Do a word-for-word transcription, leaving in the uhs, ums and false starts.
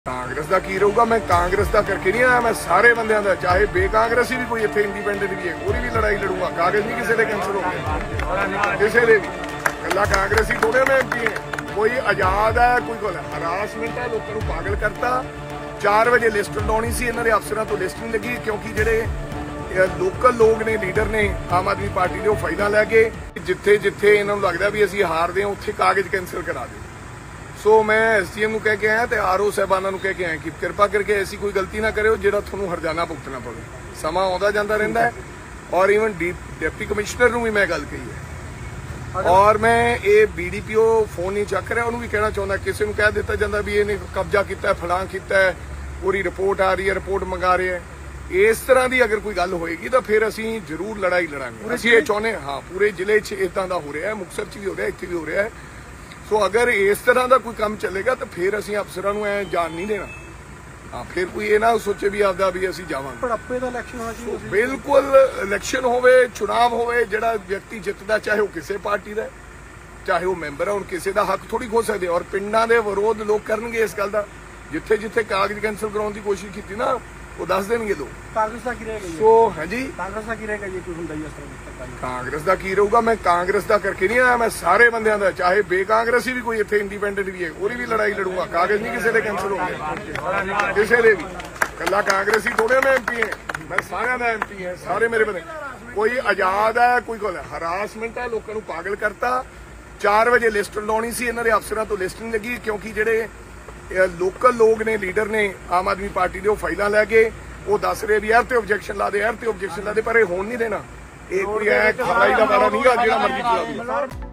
ਕਾਂਗਰਸ ਦਾ ਕੀ ਰਹੂਗਾ। ਮੈਂ ਕਾਂਗਰਸ ਦਾ ਕਰਕੇ ਨਹੀਂ ਆਇਆ, ਮੈਂ ਸਾਰੇ ਬੰਦਿਆਂ ਦਾ, ਚਾਹੇ ਬੇਕਾਂਗਰਸੀ ਵੀ ਕੋਈ ਇੱਥੇ ਇੰਡੀਪੈਂਡੈਂਟ ਵੀ ਹੈ ਉਹਦੀ ਵੀ ਲੜਾਈ ਲੜੂਗਾ। ਕਾਗਜ਼ ਨਹੀਂ ਕਿਸੇ ਦੇ ਕੈਂਸਲ ਹੋ ਗਏ, ਕਿਸੇ ਦੇ ਵੀ। ਇਕੱਲਾ ਕਾਂਗਰਸੀ ਥੋੜੇ ਮੈਂ ਐਮਪੀ ਹੈ, ਕੋਈ ਆਜ਼ਾਦ ਹੈ, ਕੋਈ ਕੋਲ ਹਰਾਸਮੈਂਟ ਹੈ, ਲੋਕਾਂ ਨੂੰ ਪਾਗਲ ਕਰਤਾ। ਚਾਰ ਵਜੇ ਲਿਸਟ ਲਾਉਣੀ ਸੀ, ਇਹਨਾਂ ਦੇ ਅਫਸਰਾਂ ਤੋਂ ਲਿਸਟ ਨਹੀਂ ਲੱਗੀ ਕਿਉਂਕਿ ਜਿਹੜੇ ਲੋਕਲ ਲੋਕ ਨੇ, ਲੀਡਰ ਨੇ ਆਮ ਆਦਮੀ ਪਾਰਟੀ ਦੇ, ਉਹ ਫਾਈਲਾਂ ਲੈ ਕੇ ਜਿੱਥੇ ਜਿੱਥੇ ਇਹਨਾਂ ਨੂੰ ਲੱਗਦਾ ਵੀ ਅਸੀਂ ਹਾਰਦੇ ਹਾਂ ਉੱਥੇ ਕਾਗਜ਼ ਕੈਂਸਲ ਕਰਾ ਦਿਓ। ਸੋ ਮੈਂ ਐਸਡੀਐਮ ਨੂੰ ਕਹਿ ਕੇ ਆਇਆ ਤੇ ਆਰਓ ਸਾਹਿਬਾਨਾਂ ਨੂੰ ਕਹਿ ਕੇ ਆਇਆ ਕਿ ਕਿਰਪਾ ਕਰਕੇ ਐਸੀ ਕੋਈ ਗਲਤੀ ਨਾ ਕਰਿਓ ਜਿਹੜਾ ਤੁਹਾਨੂੰ ਹਰਜਾਨਾ ਭੁਗਤਣਾ ਪਵੇ। ਸਮਾਂ ਆਉਂਦਾ ਜਾਂਦਾ ਰਹਿੰਦਾ ਹੈ ਔਰ ਈਵਨ ਡਿਪਟੀ ਕਮਿਸ਼ਨਰ ਨੂੰ ਵੀ ਮੈਂ ਗੱਲ ਕਹੀ ਹੈ ਔਰ ਮੈਂ ਇਹ ਬੀਡੀਪੀਓ ਫੋਨ ਨਹੀਂ ਚੱਕ ਰਿਹਾ, ਉਹਨੂੰ ਵੀ ਕਹਿਣਾ ਚਾਹੁੰਦਾ, ਕਿਸੇ ਨੂੰ ਕਹਿ ਦਿੱਤਾ ਜਾਂਦਾ ਵੀ ਇਹਨੇ ਕਬਜ਼ਾ ਕੀਤਾ, ਫਲਾਂ ਕੀਤਾ, ਪੂਰੀ ਰਿਪੋਰਟ ਆ ਰਹੀ ਹੈ, ਰਿਪੋਰਟ ਮੰਗਾ ਰਹੇ ਹੈ। ਇਸ ਤਰ੍ਹਾਂ ਦੀ ਅਗਰ ਕੋਈ ਗੱਲ ਹੋਏਗੀ ਤਾਂ ਫਿਰ ਅਸੀਂ ਜ਼ਰੂਰ ਲੜਾਈ ਲੜਾਂਗੇ। ਅਸੀਂ ਇਹ ਚਾਹੁੰਦੇ ਹਾਂ ਪੂਰੇ ਜ਼ਿਲ੍ਹੇ 'ਚ ਇੱਦਾਂ ਦਾ ਹੋ ਰਿਹਾ ਹੈ, ਮੁਕਤਸਰ 'ਚ ਵੀ ਹੋ ਰਿਹਾ, ਇੱਥੇ ਵੀ ਹੋ ਰਿਹਾ ਹੈ। ਸੋ ਅਗਰ ਇਸ ਤਰ੍ਹਾਂ ਦਾ ਕੋਈ ਕੰਮ ਚੱਲੇਗਾ ਤਾਂ ਫਿਰ ਅਸੀਂ ਅਫਸਰਾਂ ਨੂੰ ਐ ਜਾਣ ਨਹੀਂ ਦੇਣਾ। ਹਾਂ, ਫਿਰ ਕੋਈ ਇਹ ਨਾ ਸੋਚੇ ਵੀ ਆਪਦਾ ਵੀ ਅਸੀਂ ਜਾਵਾਂਗੇ। ਪੜਾਪੇ ਦਾ ਇਲੈਕਸ਼ਨ ਹੋਣਾ ਚਾਹੀਦਾ। ਬਿਲਕੁਲ, ਇਲੈਕਸ਼ਨ ਹੋਵੇ, ਚੁਣਾਵ ਹੋਵੇ, ਜਿਹੜਾ ਵਿਅਕਤੀ ਜਿੱਤਦਾ ਚਾਹੇ ਉਹ ਕਿਸੇ ਪਾਰਟੀ ਦਾ ਚਾਹੇ ਉਹ ਮੈਂਬਰ ਹੈ, ਹੁਣ ਕਿਸੇ ਦਾ ਹੱਕ ਥੋੜੀ ਖੋ ਸਕਦੇ। ਔਰ ਪਿੰਡਾਂ ਦੇ ਵਿਰੋਧ ਲੋਕ ਕਰਨਗੇ ਇਸ ਗੱਲ ਦਾ। ਜਿੱਥੇ ਜਿੱਥੇ ਕਾਗਜ਼ ਕੈਂਸਲ ਕਰਾਉਣ ਦੀ ਕੋਸ਼ਿਸ਼ ਕੀਤੀ ਨਾ, ਉਹ ਦੱਸ ਦੇਣਗੇ ਲੋਕ। ਕਾਂਗਰਸ ਦਾ ਕੀ ਰਹੇਗਾ ਜੀ? ਸੋ ਹਾਂਜੀ, ਕਾਂਗਰਸ ਦਾ ਕੀ ਰਹੇਗਾ ਜੀ? ਕੋਈ ਹੁੰਦਾ ਹੀ ਇਸ ਤਰ੍ਹਾਂ ਕਾਂਗਰਸ ਦਾ ਕੀ ਰਹੂਗਾ। ਮੈਂ ਕਾਂਗਰਸ ਦਾ ਕਰਕੇ ਨਹੀਂ ਆਇਆ, ਮੈਂ ਸਾਰੇ ਬੰਦਿਆਂ ਦਾ, ਚਾਹੇ ਬੇਕਾਂਗਰਸੀ ਵੀ ਕੋਈ ਇੱਥੇ ਇੰਡੀਪੈਂਡੈਂਟ ਵੀ ਹੈ ਉਹਦੀ ਵੀ ਲੜਾਈ ਲੜੂਗਾ। ਕਾਗਜ਼ ਨਹੀਂ ਕਿਸੇ ਦੇ ਕੈਂਸਲ ਹੋ ਗਏ, ਕਿਸੇ ਦੇ ਵੀ। ਇਕੱਲਾ ਕਾਂਗਰਸੀ ਥੋੜੇ ਮੈਂ ਐਮਪੀ ਹੈ, ਮੈਂ ਸਾਰਿਆਂ ਦਾ ਐਮਪੀ ਹੈ, ਸਾਰੇ ਮੇਰੇ ਬੰਦੇ। ਕੋਈ ਆਜ਼ਾਦ ਹੈ, ਕੋਈ ਕੋਲ ਹਰਾਸਮੈਂਟ ਹੈ, ਲੋਕਾਂ ਨੂੰ ਪਾਗਲ ਕਰਤਾ। ਚਾਰ ਵਜੇ ਲਿਸਟ ਲਾਉਣੀ ਸੀ, ਇਹਨਾਂ ਦੇ ਅਫਸਰਾਂ ਤੋਂ ਲਿਸਟ ਨਹੀਂ ਲੱਗੀ ਕਿਉਂਕਿ ਜਿਹੜੇ ਲੋਕਲ ਲੋਕ ਨੇ, ਲੀਡਰ ਨੇ ਆਮ ਆਦਮੀ ਪਾਰਟੀ ਦੇ, ਉਹ ਫਾਈਲਾਂ ਲੈ ਕੇ ਉਹ ਦੱਸ ਰਹੇ ਵੀ ਯਾਰ ਤੇ ਆਬਜੈਕਸ਼ਨ ਲਾ ਦੇ, ਯਾਰ ਤੇ ਆਬਜੈਕਸ਼ਨ ਲਾ ਦੇ, ਪਰ ਇਹ ਹੋਣ ਨਹੀਂ ਦੇਣਾ। ਇਹ ਕੋਈ ਐ ਖਰਾਈ ਦਾ ਵਾਰਾ ਨਹੀਂ ਗਾ ਜਿਹੜਾ ਮਰਜ਼ੀ ਚਲਾ ਦੇ।